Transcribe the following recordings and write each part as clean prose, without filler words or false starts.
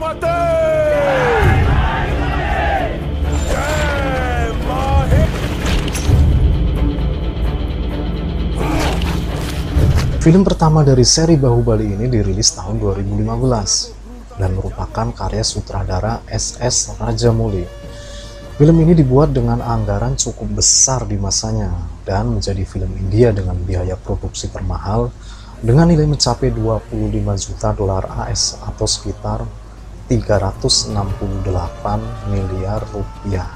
Film pertama dari seri Bahubali ini dirilis tahun 2015 dan merupakan karya sutradara S.S. Rajamouli. Film ini dibuat dengan anggaran cukup besar di masanya dan menjadi film India dengan biaya produksi termahal dengan nilai mencapai 25 juta dolar AS atau sekitar 368 miliar rupiah.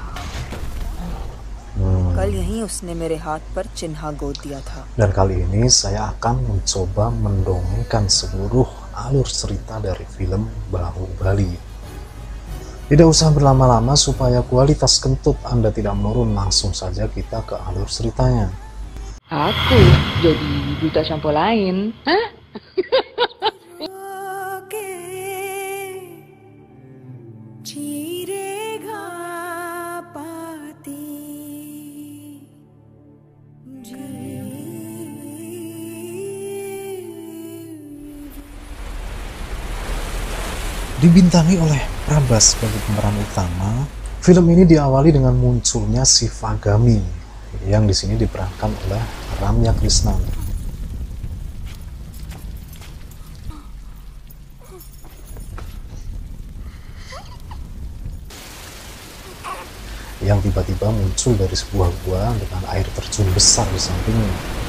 Dan kali ini saya akan mencoba mendongengkan seluruh alur cerita dari film Bahubali. Tidak usah berlama-lama supaya kualitas kentut Anda tidak menurun, langsung saja kita ke alur ceritanya. Aku jadi duta shampoo lain, hah? Dibintangi oleh Prabhas sebagai pemeran utama, film ini diawali dengan munculnya Sivagami yang di sini diperankan oleh Ramya Krishnan. Yang tiba-tiba muncul dari sebuah gua dengan air terjun besar di sampingnya.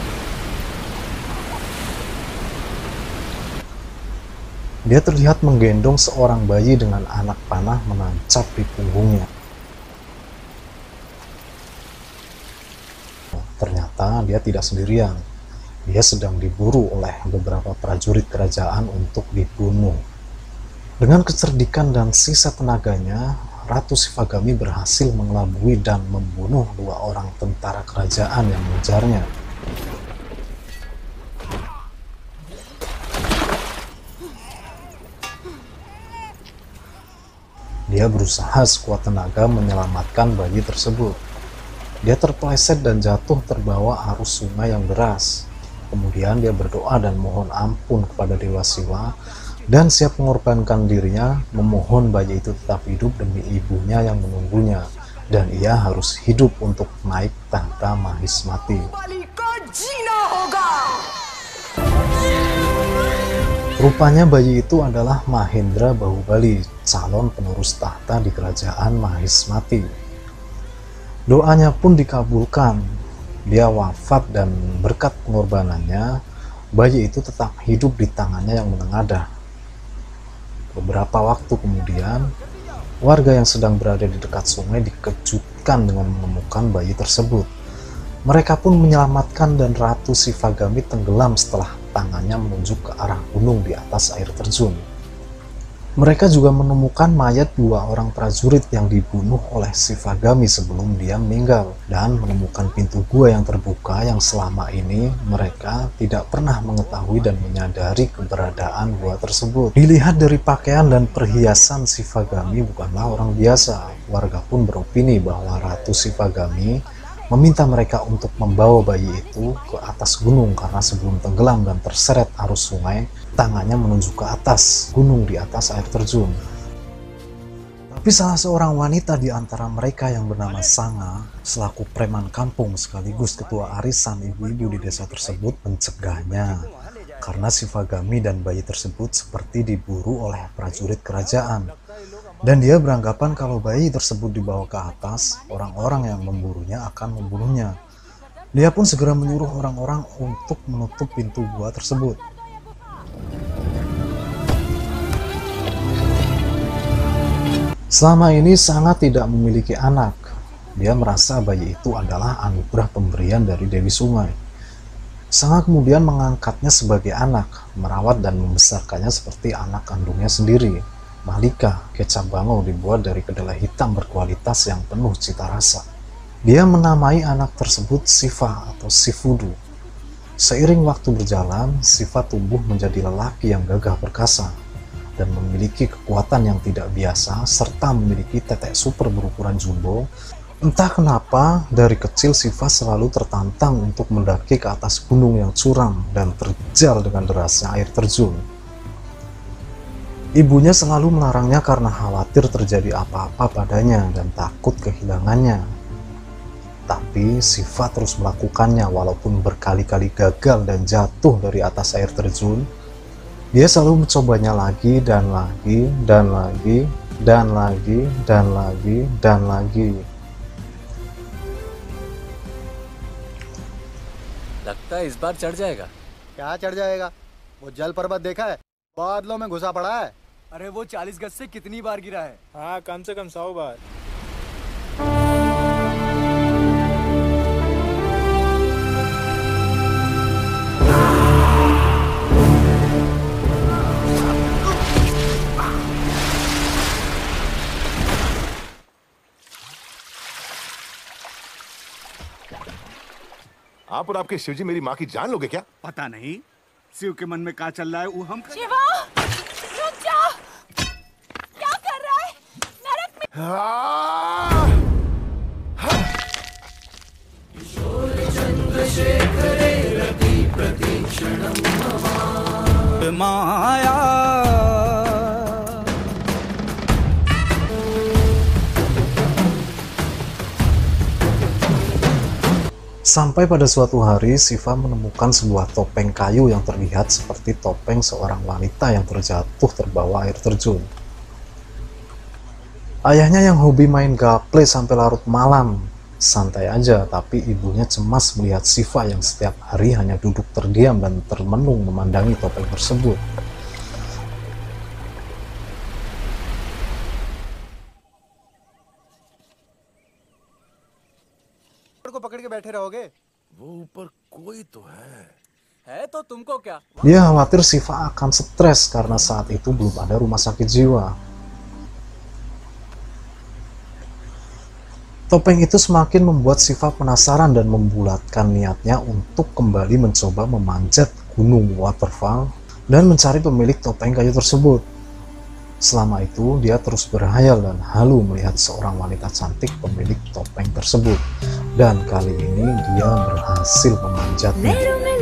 Dia terlihat menggendong seorang bayi dengan anak panah menancap di punggungnya. Ternyata dia tidak sendirian. Dia sedang diburu oleh beberapa prajurit kerajaan untuk dibunuh. Dengan kecerdikan dan sisa tenaganya, Ratu Sivagami berhasil mengelabui dan membunuh 2 orang tentara kerajaan yang mengejarnya. Dia berusaha sekuat tenaga menyelamatkan bayi tersebut. Dia terpeleset dan jatuh terbawa arus sungai yang deras. Kemudian dia berdoa dan mohon ampun kepada Dewa Siwa dan siap mengorbankan dirinya, memohon bayi itu tetap hidup demi ibunya yang menunggunya, dan ia harus hidup untuk naik tahta Mahismati. Rupanya bayi itu adalah Mahendra Bahubali, calon penerus tahta di kerajaan Mahismati. Doanya pun dikabulkan. Dia wafat dan berkat pengorbanannya, bayi itu tetap hidup di tangannya yang menengadah. Beberapa waktu kemudian, warga yang sedang berada di dekat sungai dikejutkan dengan menemukan bayi tersebut. Mereka pun menyelamatkan dan Ratu Sivagami tenggelam setelah tangannya menunjuk ke arah gunung di atas air terjun. Mereka juga menemukan mayat 2 orang prajurit yang dibunuh oleh Sivagami sebelum dia meninggal, dan menemukan pintu gua yang terbuka yang selama ini mereka tidak pernah mengetahui dan menyadari keberadaan gua tersebut. Dilihat dari pakaian dan perhiasan, Sivagami bukanlah orang biasa. Warga pun beropini bahwa Ratu Sivagami meminta mereka untuk membawa bayi itu ke atas gunung karena sebelum tenggelam dan terseret arus sungai, tangannya menunjuk ke atas gunung di atas air terjun. Tapi salah seorang wanita di antara mereka yang bernama Sanga, selaku preman kampung sekaligus ketua arisan ibu-ibu di desa tersebut, mencegahnya karena Sivagami dan bayi tersebut seperti diburu oleh prajurit kerajaan. Dan dia beranggapan kalau bayi tersebut dibawa ke atas, orang-orang yang memburunya akan membunuhnya. Dia pun segera menyuruh orang-orang untuk menutup pintu gua tersebut. Selama ini sangat tidak memiliki anak. Dia merasa bayi itu adalah anugerah pemberian dari Dewi Sungai. Sanga kemudian mengangkatnya sebagai anak, merawat dan membesarkannya seperti anak kandungnya sendiri. Malika, kecap bangau dibuat dari kedelai hitam berkualitas yang penuh cita rasa. Dia menamai anak tersebut Siva atau Sifudu. Seiring waktu berjalan, Siva tumbuh menjadi lelaki yang gagah perkasa dan memiliki kekuatan yang tidak biasa serta memiliki tetek super berukuran jumbo. Entah kenapa, dari kecil Siva selalu tertantang untuk mendaki ke atas gunung yang curam dan terjal dengan derasnya air terjun. Ibunya selalu melarangnya karena khawatir terjadi apa-apa padanya dan takut kehilangannya. Tapi Siva terus melakukannya walaupun berkali-kali gagal dan jatuh dari atas air terjun. Dia selalu mencobanya lagi dan lagi dan lagi dan lagi dan lagi dan lagi. लगता है इस बार चढ़ जाएगा। क्या चढ़ जाएगा? वो जल पर्वत देखा है? बादलों में घुसा पड़ा है। अरे वो 40 गज से कितनी बार गिरा है? हाँ, कम से कम 100 बार। आप और आपके शिवजी मेरी माँ की जान लोगे क्या? पता नहीं शिव के मन में क्या चल रहा है वो हम शिवा, रुक जा। क्या कर रहा है? नरक में। माया Sampai pada suatu hari, Siva menemukan sebuah topeng kayu yang terlihat seperti topeng seorang wanita yang terjatuh terbawa air terjun. Ayahnya yang hobi main gaple sampai larut malam, santai aja, tapi ibunya cemas melihat Siva yang setiap hari hanya duduk terdiam dan termenung memandangi topeng tersebut. को पकड़ के बैठे रहोगे? वो ऊपर कोई तो है तो तुमको क्या? Dia khawatir Siva akan stres karena saat itu belum ada rumah sakit jiwa. Topeng itu semakin membuat Siva penasaran dan membulatkan niatnya untuk kembali mencoba memanjat gunung waterfall dan mencari pemilik topeng kayu tersebut. Selama itu, dia terus berhayal dan halu melihat seorang wanita cantik pemilik topeng tersebut. Dan kali ini dia berhasil memanjatnya.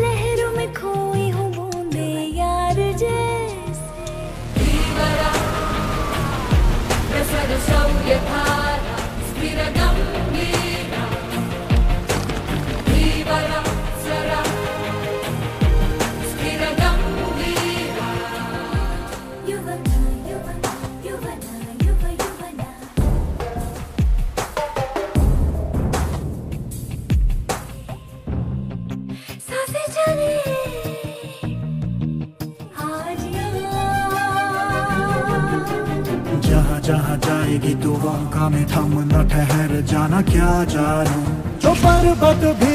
जहाँ जाएगी तू वहाँ में थम न ठहर जाना क्या जानू जो पर्वत भी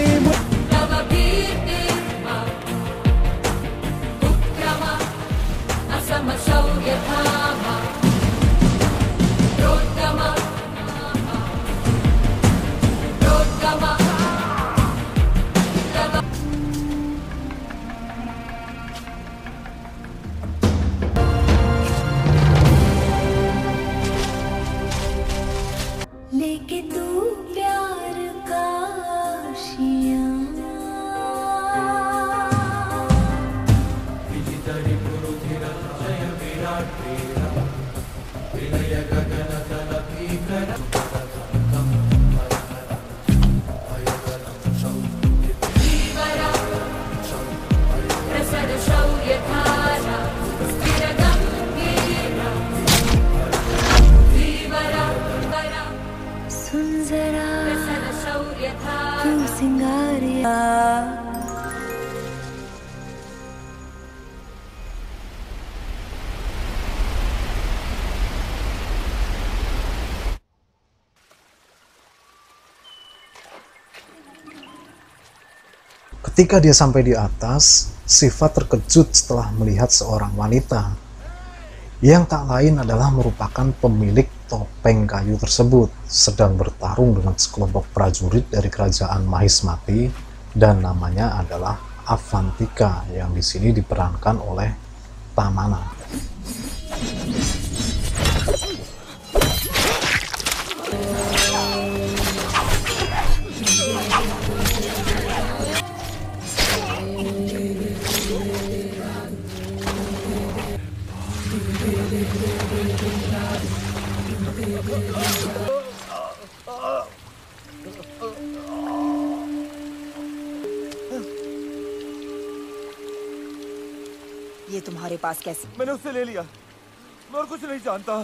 लेके तू प्यार का आशियाँ सुन जरा तू Singaria Ketika dia sampai di atas, Siva terkejut setelah melihat seorang wanita yang tak lain adalah merupakan pemilik topeng kayu tersebut sedang bertarung dengan sekelompok prajurit dari kerajaan Mahismati dan namanya adalah Avantika yang di sini diperankan oleh Tamana. ये तुम्हारे पास कैसे? मैंने उससे ले लिया। मैं और कुछ नहीं जानता।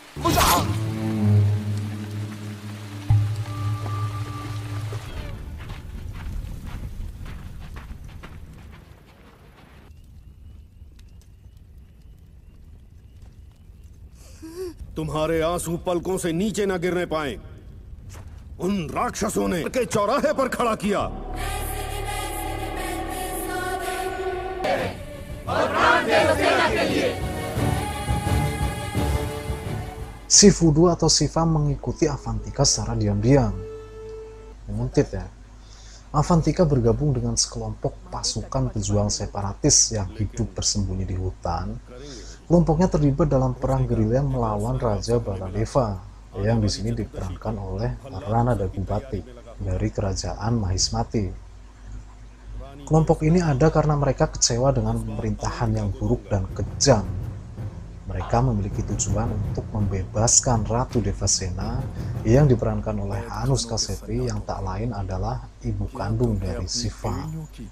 तुम्हारे आंसू पलकों से नीचे न गिरने पाए। उन राक्षसों ने के चौराहे पर खड़ा किया। Si Fudo atau Siva mengikuti Avantika secara diam-diam. Menguntit ya. Avantika bergabung dengan sekelompok pasukan pejuang separatis yang hidup bersembunyi di hutan. Kelompoknya terlibat dalam perang gerilya melawan Raja Baladeva yang di sini diperankan oleh Rana Dagubati dari kerajaan Mahismati. Kelompok ini ada karena mereka kecewa dengan pemerintahan yang buruk dan kejam. Mereka memiliki tujuan untuk membebaskan Ratu Devasena yang diperankan oleh Anushka Shetty yang tak lain adalah ibu kandung dari Siva.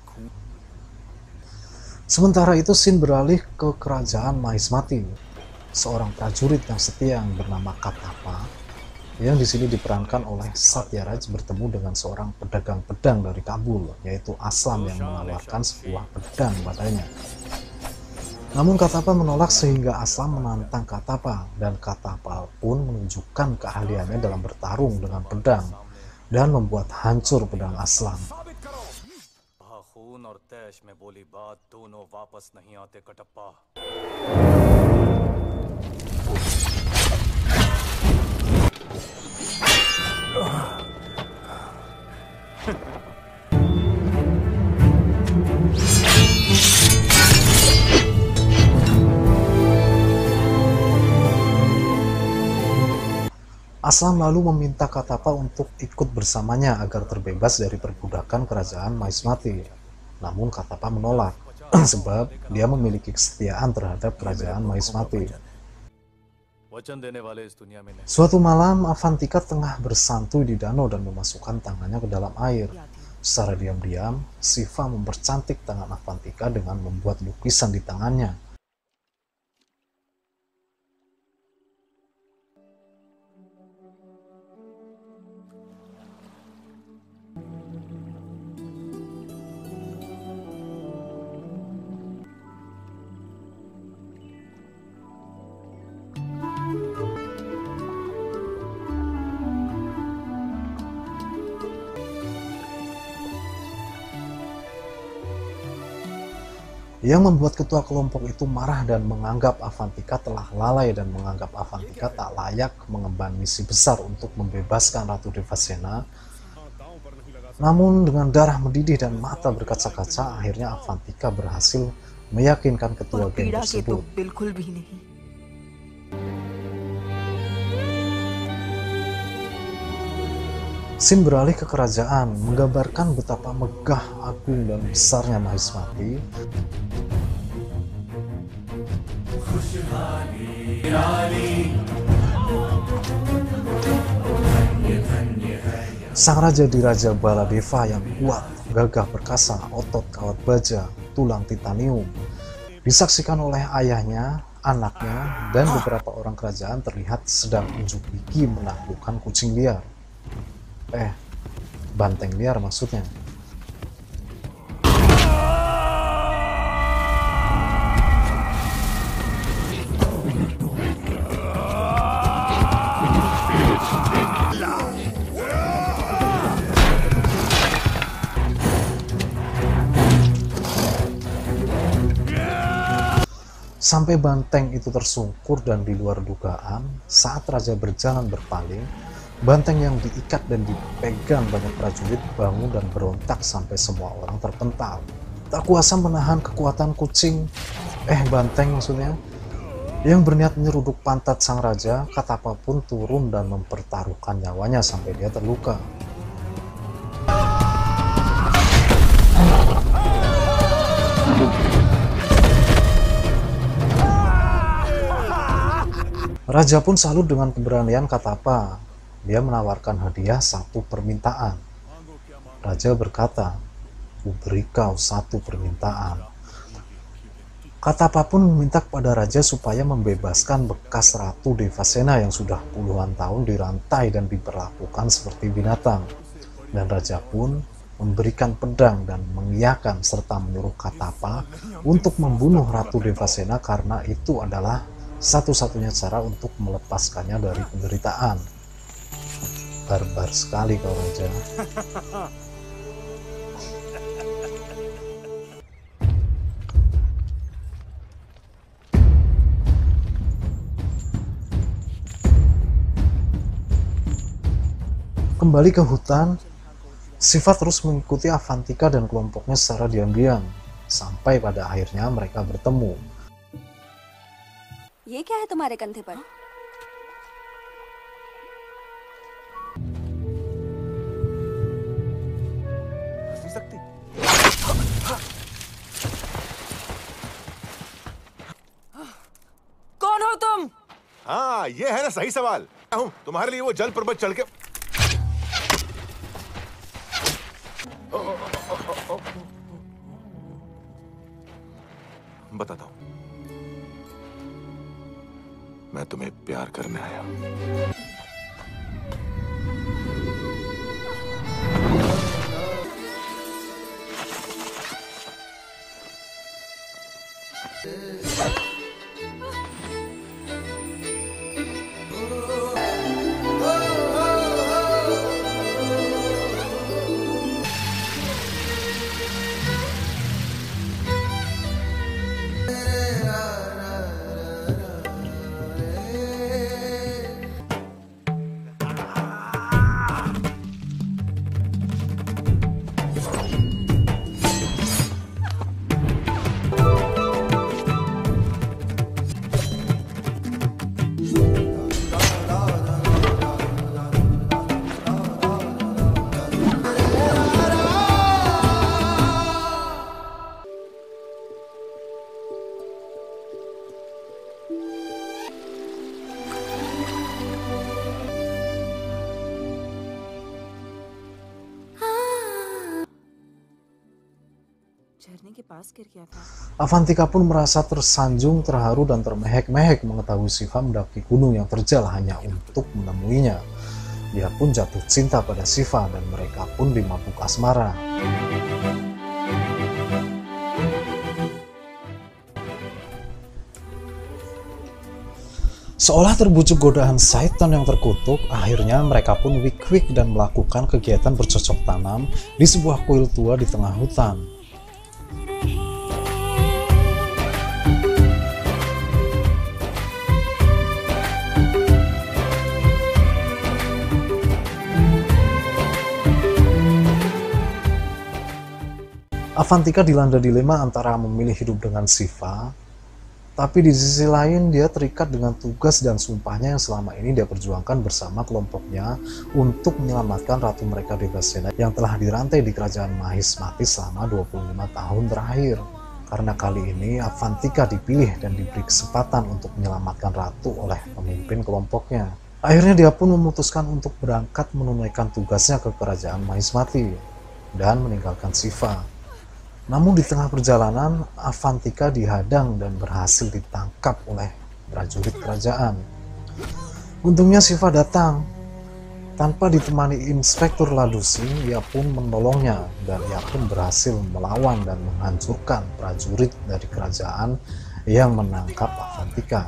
Sementara itu Sin beralih ke kerajaan Mahismati. Seorang prajurit yang setia yang bernama Katapa yang di sini diperankan oleh Satyaraj bertemu dengan seorang pedagang pedang dari Kabul, yaitu Aslam yang menawarkan sebuah pedang padanya. Namun Katapa menolak sehingga Aslam menantang Katapa, dan Katapa pun menunjukkan keahliannya dalam bertarung dengan pedang dan membuat hancur pedang Aslam. Aslam lalu meminta Katapa untuk ikut bersamanya agar terbebas dari perbudakan kerajaan Mahismati. Namun Katapa menolak, sebab dia memiliki kesetiaan terhadap kerajaan Mahismati. Suatu malam, Avantika tengah bersantuy di danau dan memasukkan tangannya ke dalam air. Secara diam-diam, Siva mempercantik tangan Avantika dengan membuat lukisan di tangannya. Yang membuat ketua kelompok itu marah dan menganggap Avantika telah lalai dan menganggap Avantika tak layak mengemban misi besar untuk membebaskan Ratu Devasena. Namun dengan darah mendidih dan mata berkaca-kaca, akhirnya Avantika berhasil meyakinkan ketua geng tersebut. Sin beralih ke kerajaan, menggambarkan betapa megah, agung, dan besarnya Mahismati. Sang raja di Raja Baladeva yang kuat, gagah perkasa, otot kawat baja, tulang titanium, disaksikan oleh ayahnya, anaknya, dan beberapa orang kerajaan terlihat sedang unjuk gigi menaklukkan kucing liar. Banteng liar maksudnya. Sampai banteng itu tersungkur dan di luar dugaan, saat raja berjalan berpaling, banteng yang diikat dan dipegang banyak prajurit bangun dan berontak sampai semua orang terpental. Tak kuasa menahan kekuatan kucing, banteng maksudnya, yang berniat menyeruduk pantat sang raja, Katapa pun turun dan mempertaruhkan nyawanya sampai dia terluka. Raja pun salut dengan keberanian Katapa. Dia menawarkan hadiah satu permintaan. Raja berkata, "Kuberi kau satu permintaan." Katapa pun meminta kepada raja supaya membebaskan bekas Ratu Devasena yang sudah puluhan tahun dirantai dan diperlakukan seperti binatang. Dan raja pun memberikan pedang dan mengiyakan serta menyuruh Katapa untuk membunuh Ratu Devasena karena itu adalah satu-satunya cara untuk melepaskannya dari penderitaan. Barbar sekali kau raja. Kembali ke hutan, Shiva terus mengikuti Avantika dan kelompoknya secara diam-diam, sampai pada akhirnya mereka bertemu. ये क्या है तुम्हारे कंधे पर? सकती कौन हो तुम? हाँ, ये है ना सही सवाल। हूँ तुम्हारे लिए वो जल पर्वत चढ़ के बताता हूँ। मैं तुम्हें प्यार करने आया हूँ। Avantika pun merasa tersanjung, terharu, dan termehek-mehek mengetahui Shiva mendaki gunung yang terjal hanya untuk menemuinya. Dia pun jatuh cinta pada Shiva dan mereka pun dimabuk asmara. Seolah terbujuk godaan Saiton yang terkutuk, akhirnya mereka pun wik-wik dan melakukan kegiatan bercocok tanam di sebuah kuil tua di tengah hutan. Avantika dilanda dilema antara memilih hidup dengan Shiva, tapi di sisi lain dia terikat dengan tugas dan sumpahnya yang selama ini dia perjuangkan bersama kelompoknya untuk menyelamatkan ratu mereka Devasena yang telah dirantai di kerajaan Mahismati selama 25 tahun terakhir. Karena kali ini Avantika dipilih dan diberi kesempatan untuk menyelamatkan ratu oleh pemimpin kelompoknya. Akhirnya dia pun memutuskan untuk berangkat menunaikan tugasnya ke kerajaan Mahismati dan meninggalkan Shiva. Namun di tengah perjalanan, Avantika dihadang dan berhasil ditangkap oleh prajurit kerajaan. Untungnya Shiva datang. Tanpa ditemani Inspektur Ladusi, ia pun menolongnya dan ia pun berhasil melawan dan menghancurkan prajurit dari kerajaan yang menangkap Avantika.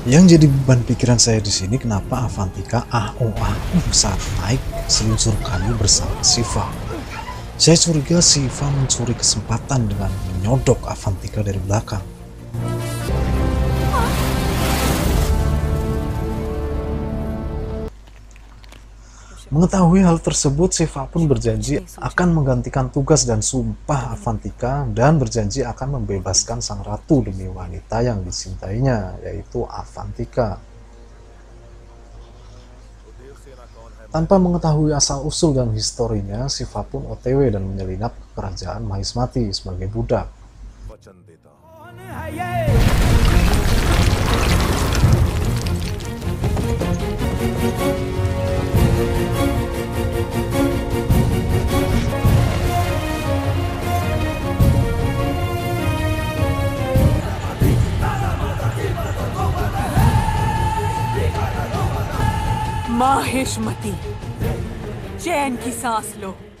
Yang jadi beban pikiran saya di sini, kenapa Avantika saat naik seluncur kayu bersama Shiva. Saya curiga Shiva mencuri kesempatan dengan menyodok Avantika dari belakang. Mengetahui hal tersebut, Shiva pun berjanji akan menggantikan tugas dan sumpah Avantika dan berjanji akan membebaskan sang ratu demi wanita yang dicintainya, yaitu Avantika. Tanpa mengetahui asal-usul dan historinya, Shiva pun OTW dan menyelinap ke kerajaan Mahismati sebagai budak. Mahishmati, चैन की सांस लो।